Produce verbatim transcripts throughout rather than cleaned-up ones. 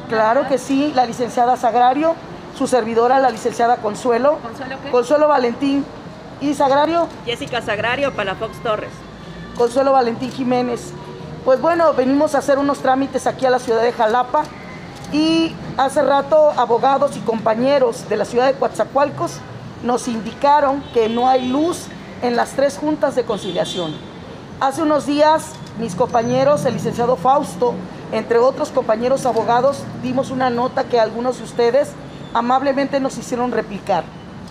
Claro que sí, la licenciada Sagrario, su servidora, la licenciada Consuelo. ¿Consuelo qué? Consuelo Valentín. ¿Y Sagrario? Jessica Sagrario, Palafox Torres. Consuelo Valentín Jiménez. Pues bueno, venimos a hacer unos trámites aquí a la ciudad de Jalapa y hace rato abogados y compañeros de la ciudad de Coatzacoalcos nos indicaron que no hay luz en las tres juntas de conciliación. Hace unos días mis compañeros, el licenciado Fausto, entre otros compañeros abogados, dimos una nota que algunos de ustedes amablemente nos hicieron replicar.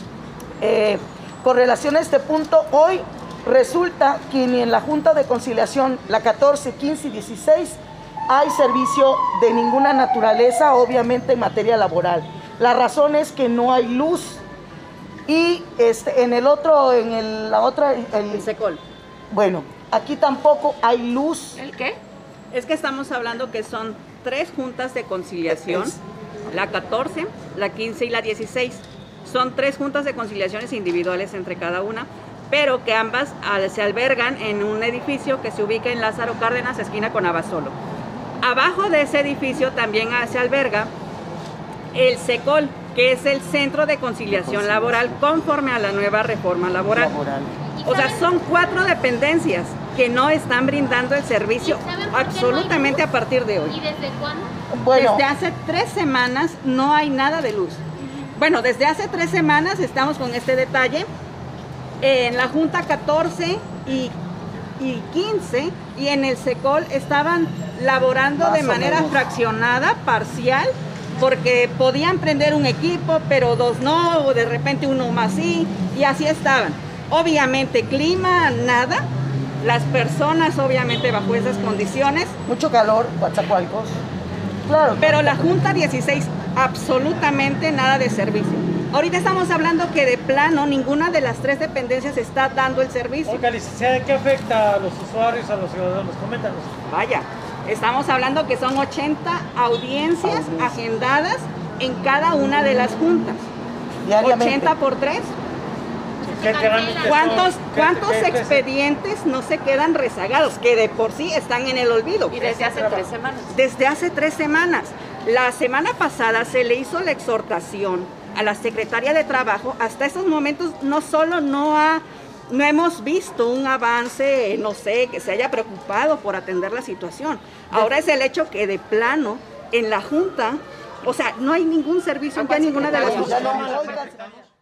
Eh, con relación a este punto, hoy resulta que ni en la Junta de Conciliación, la catorce, quince y dieciséis, hay servicio de ninguna naturaleza, obviamente en materia laboral. La razón es que no hay luz. Y este, en el otro, en el, la otra... El, El SECOL. Bueno, aquí tampoco hay luz. ¿El qué? Es que estamos hablando que son tres juntas de conciliación, Es- la catorce, la quince y la dieciséis. Son tres juntas de conciliaciones individuales entre cada una, pero que ambas al- se albergan en un edificio que se ubica en Lázaro Cárdenas, esquina con Abasolo. Abajo de ese edificio también se alberga el SECOL, que es el Centro de Conciliación Laboral conforme a la nueva reforma laboral. laboral. O sea, son cuatro dependencias que no están brindando el servicio absolutamente a partir de hoy. ¿Y desde cuándo? Bueno, Desde hace tres semanas no hay nada de luz. Bueno, desde hace tres semanas estamos con este detalle. En la Junta catorce y, y quince y en el SECOL estaban laborando Más de o manera menos. fraccionada, parcial, porque podían prender un equipo, pero dos no, o de repente uno más sí, y así estaban. Obviamente clima, nada. Las personas obviamente bajo esas condiciones, mucho calor, Coatzacoalcos. Claro. pero la Junta dieciséis, absolutamente nada de servicio. Ahorita estamos hablando que de plano ninguna de las tres dependencias está dando el servicio. Oiga, licenciada, ¿qué afecta a los usuarios, a los ciudadanos? Coméntanos. Vaya, estamos hablando que son ochenta audiencias Audiencias. agendadas en cada una de las juntas. Diariamente. ochenta por tres. ¿Qué trámites son? ¿Cuántos, ¿Qué- cuántos qué- qué- expedientes no se quedan rezagados? Que de por sí están en el olvido. Y desde hace tres semanas. Desde hace tres semanas. La semana pasada se le hizo la exhortación a la Secretaría de Trabajo. Hasta estos momentos no solo no ha, no hemos visto un avance, no sé, que se haya preocupado por atender la situación. Ahora es el hecho que de plano en la Junta, o sea, no hay ningún servicio en ya ninguna de las Ya juntas. no, oigan,